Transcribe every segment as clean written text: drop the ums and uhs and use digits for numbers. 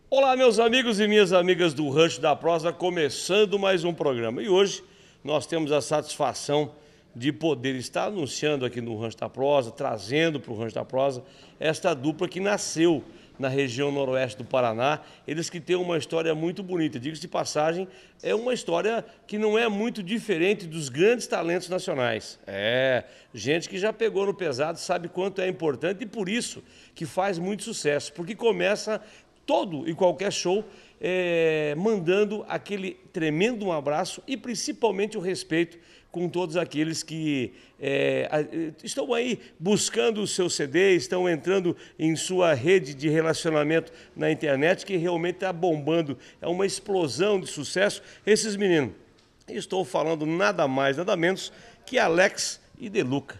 Olá, meus amigos e minhas amigas do Rancho da Prosa, começando mais um programa. E hoje nós temos a satisfação de poder estar anunciando aqui no Rancho da Prosa, trazendo para o Rancho da Prosa esta dupla que nasceu na região noroeste do Paraná. Eles que têm uma história muito bonita. Diga-se de passagem, é uma história que não é muito diferente dos grandes talentos nacionais. Gente que já pegou no pesado, sabe quanto é importante e por isso que faz muito sucesso, porque começa todo e qualquer show mandando aquele tremendo um abraço e principalmente o respeito com todos aqueles que estão aí buscando o seu CD, estão entrando em sua rede de relacionamento na internet, que realmente está bombando, é uma explosão de sucesso. Esses meninos, estou falando nada mais, nada menos que Alex e Deluca.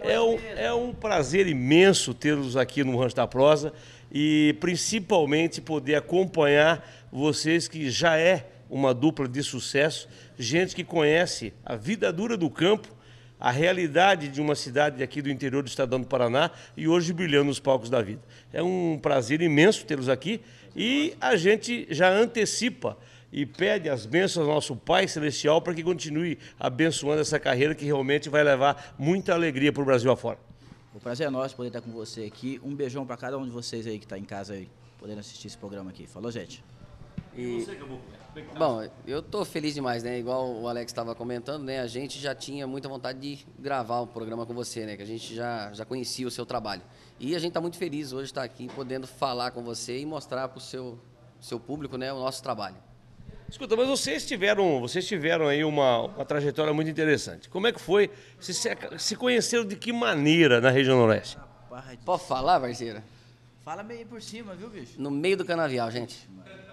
É um prazer imenso tê-los aqui no Rancho da Prosa e principalmente poder acompanhar vocês que já é uma dupla de sucesso, gente que conhece a vida dura do campo, a realidade de uma cidade aqui do interior do estado do Paraná e hoje brilhando nos palcos da vida. É um prazer imenso tê-los aqui e a gente já antecipa e pede as bênçãos ao nosso Pai Celestial para que continue abençoando essa carreira que realmente vai levar muita alegria para o Brasil afora. O prazer é nosso poder estar com você aqui. Um beijão para cada um de vocês aí que está em casa aí, podendo assistir esse programa aqui. Falou, gente? E... Bom, eu tô feliz demais, né? Igual o Alex estava comentando, né? A gente já tinha muita vontade de gravar o programa com você, né? Que a gente já conhecia o seu trabalho. E a gente está muito feliz hoje de estar aqui, podendo falar com você e mostrar para o seu público, né, o nosso trabalho. Escuta, mas vocês tiveram aí uma trajetória muito interessante. Como é que foi? Vocês se conheceram de que maneira na região noroeste? Rapaz, Pode falar, parceira? fala meio por cima, viu, bicho? No meio do canavial, gente.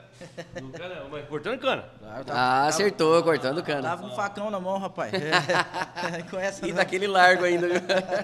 Mas cortando cana. Acertou, cortando cana. Tava com um facão na mão, rapaz. Com essa E não. daquele largo ainda, viu?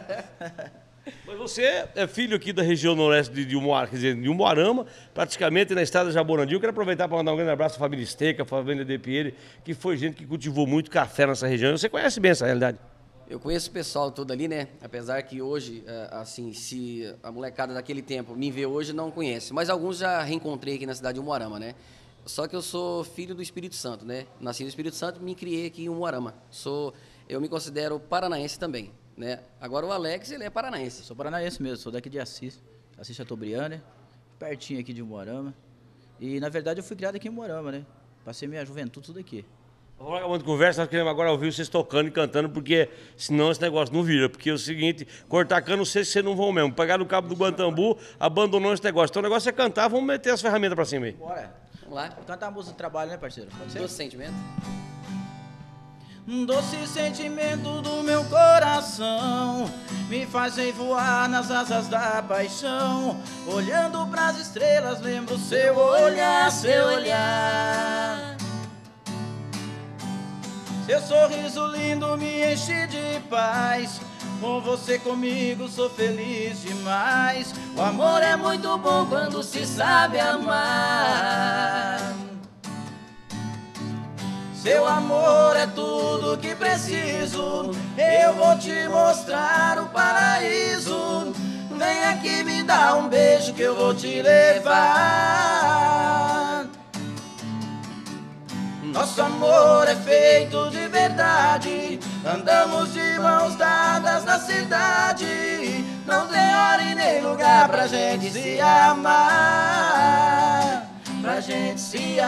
Mas você é filho aqui da região noroeste de Umuarama, quer dizer, de Umuarama, praticamente na estrada de Jaborandi. Eu quero aproveitar para mandar um grande abraço à família Esteca, à família De Pieri, que foi gente que cultivou muito café nessa região. Você conhece bem essa realidade? Eu conheço o pessoal todo ali, né? Apesar que hoje, assim, se a molecada daquele tempo me vê hoje, não conhece. Mas alguns já reencontrei aqui na cidade de Umuarama, né? Só que eu sou filho do Espírito Santo, né? Nasci no Espírito Santo e me criei aqui em Umuarama. Eu me considero paranaense também, né? Agora o Alex, ele é paranaense. Sou paranaense mesmo, sou daqui de Assis Chateaubriand, pertinho aqui de Umuarama. E, na verdade, eu fui criado aqui em Umuarama, né? Passei minha juventude tudo aqui. Vamos lá, muito conversa, nós queremos agora ouvir vocês tocando e cantando, porque senão esse negócio não vira. Porque é o seguinte, cortar cana, não sei se vocês não vão mesmo. Pegaram o cabo do Guantambu, abandonou esse negócio. Então o negócio é cantar, vamos meter as ferramentas pra cima aí. Bora. Vamos lá. Cantar a música do trabalho, né, parceiro? Pode ser? Doce sentimento. Doce sentimento do meu coração me fazem voar nas asas da paixão. Olhando pras estrelas, lembro seu olhar, seu olhar. Seu sorriso lindo me enche de paz. Com você comigo sou feliz demais. O amor é muito bom quando se sabe amar. Seu amor é tudo que preciso. Eu vou te mostrar o paraíso. Vem aqui me dar um beijo que eu vou te levar. Nosso amor é feito de verdade. Andamos de mãos dadas na cidade. Não tem hora e nem lugar pra gente se amar. Pra gente se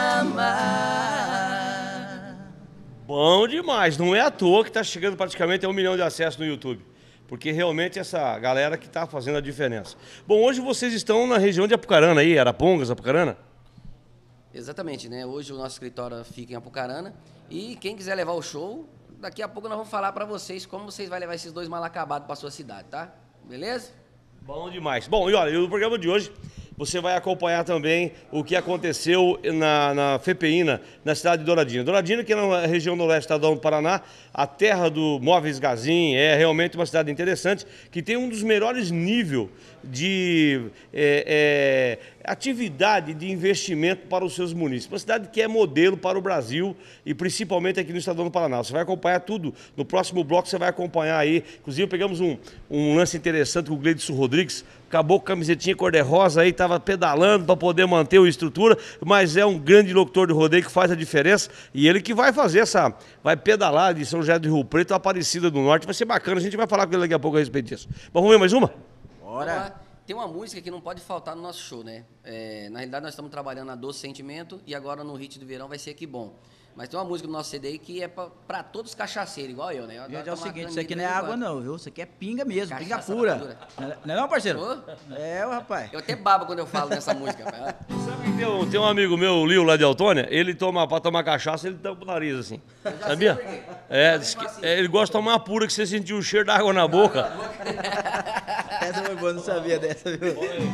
amar. Bom demais, não é à toa que está chegando praticamente a 1 milhão de acessos no YouTube. Porque realmente essa galera que está fazendo a diferença. Bom, hoje vocês estão na região de Apucarana aí, Arapongas, Apucarana? Exatamente, né? Hoje o nosso escritório fica em Apucarana e quem quiser levar o show, daqui a pouco nós vamos falar para vocês como vocês vão levar esses dois mal acabados para sua cidade, tá? Beleza? Bom demais. Bom, e olha, no programa de hoje você vai acompanhar também o que aconteceu na FEPEINA, na cidade de Douradina. Douradina, que é na região noroeste do estado do Paraná, a terra do Móveis Gazin, é realmente uma cidade interessante, que tem um dos melhores níveis de atividade de investimento para os seus munícipes. Uma cidade que é modelo para o Brasil e principalmente aqui no estado do Paraná. Você vai acompanhar tudo. No próximo bloco você vai acompanhar aí. Inclusive pegamos um lance interessante com o Gleidson Rodrigues, acabou com camisetinha cor-de-rosa aí, tava pedalando para poder manter a estrutura, mas é um grande locutor de rodeio que faz a diferença e ele que vai fazer vai pedalar de São José do Rio Preto, Aparecida do Norte, vai ser bacana, a gente vai falar com ele daqui a pouco a respeito disso. Mas vamos ver mais uma? Bora! Tem uma música que não pode faltar no nosso show, né? Na realidade, nós estamos trabalhando na Doce Sentimento e agora no Hit do Verão vai ser Que Bom. Mas tem uma música do nosso CD aí que é pra todos os cachaceiros, igual eu, né? Gente, é o seguinte, isso aqui não é água não, viu? Isso aqui é pinga mesmo, pinga pura. Não é não, parceiro? É, rapaz. Eu até babo quando eu falo dessa música, rapaz. Sabe que tem um amigo meu, o Lio, lá de Autônia, ele pra tomar cachaça, ele tampa o nariz assim. Sabia? Ele gosta de tomar pura, que você sentiu o cheiro da água na boca. Essa foi boa, não sabia dessa, viu?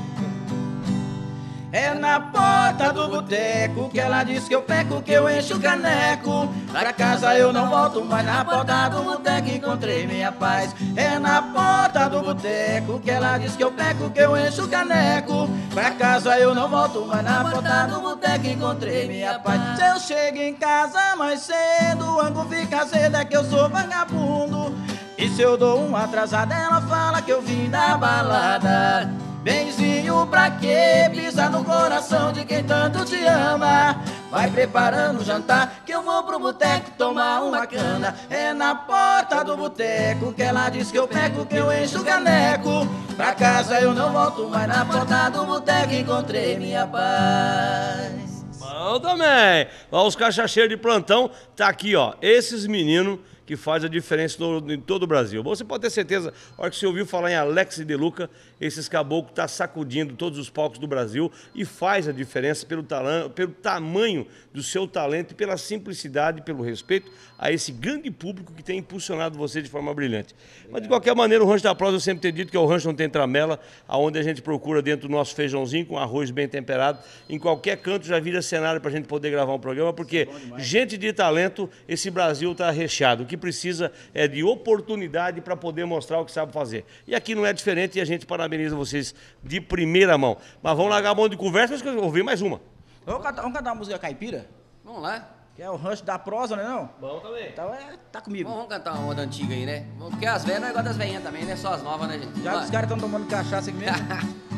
É na porta do boteco que ela diz que eu peco, que eu encho o caneco. Pra casa eu não volto, mas na porta do boteco encontrei minha paz. É na porta do boteco que ela diz que eu peco, que eu encho o caneco. Pra casa eu não volto, mas na porta do boteco encontrei minha paz. Se eu chego em casa mais cedo, o ângulo fica cedo, é que eu sou vagabundo. E se eu dou uma atrasada, ela fala que eu vim da balada. Benzinho, pra que pisar no coração de quem tanto te ama? Vai preparando o jantar que eu vou pro boteco tomar uma cana. É na porta do boteco que ela diz que eu peco, que eu encho o caneco. Pra casa eu não volto, mas na porta do boteco encontrei minha paz. Bom também. Ó, os cachacheiros de plantão, tá aqui, ó. Esses meninos que faz a diferença em todo o Brasil. Você pode ter certeza, a hora que você ouviu falar em Alex e De Luca, esses caboclos estão sacudindo todos os palcos do Brasil e faz a diferença pelo tamanho do seu talento e pela simplicidade e pelo respeito a esse grande público que tem impulsionado você de forma brilhante. Mas de qualquer maneira, o Rancho da Prosa, eu sempre tenho dito que é o rancho não tem tramela, aonde a gente procura dentro do nosso feijãozinho com arroz bem temperado, em qualquer canto já vira cenário para a gente poder gravar um programa, porque gente de talento, esse Brasil está recheado. O que precisa é de oportunidade para poder mostrar o que sabe fazer. E aqui não é diferente e a gente parabeniza vocês de primeira mão. Mas vamos largar a mão de conversa, mas eu ouvir mais uma. Vamos cantar uma música caipira? Vamos lá. Que é o Rancho da Prosa, não é não? Bom também. Então tá comigo. Vamos cantar uma moda antiga aí, né? Porque as velhas não é igual das velhinhas também, né? Só as novas, né, gente? Já que os caras estão tomando cachaça aqui mesmo.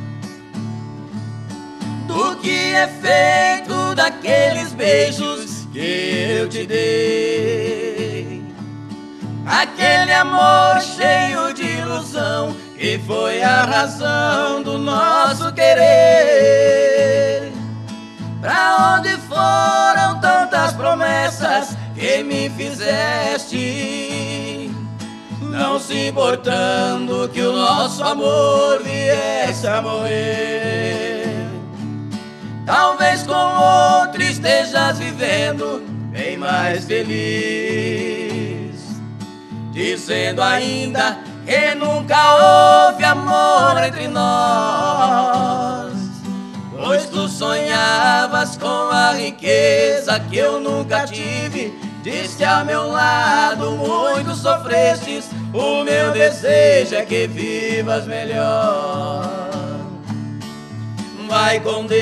Do que é feito daqueles beijos que eu te dei, aquele amor cheio de ilusão que foi a razão do nosso querer. Pra onde foram tantas promessas que me fizeste, não se importando que o nosso amor viesse a morrer? Talvez com outro estejas vivendo bem mais feliz, dizendo ainda que nunca houve amor entre nós, pois tu sonhavas com a riqueza que eu nunca tive. Disse ao meu lado muito sofrestes, o meu desejo é que vivas melhor. Vai com Deus,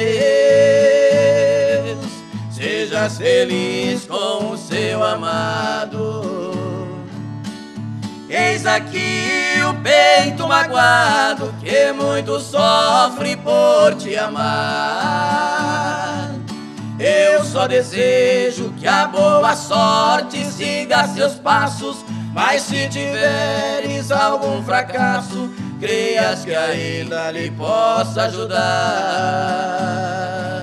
sejas feliz com o seu amado. Eis aqui o peito magoado que muito sofre por te amar. Eu só desejo que a boa sorte siga seus passos, mas se tiveres algum fracasso, creias que ainda lhe possa ajudar.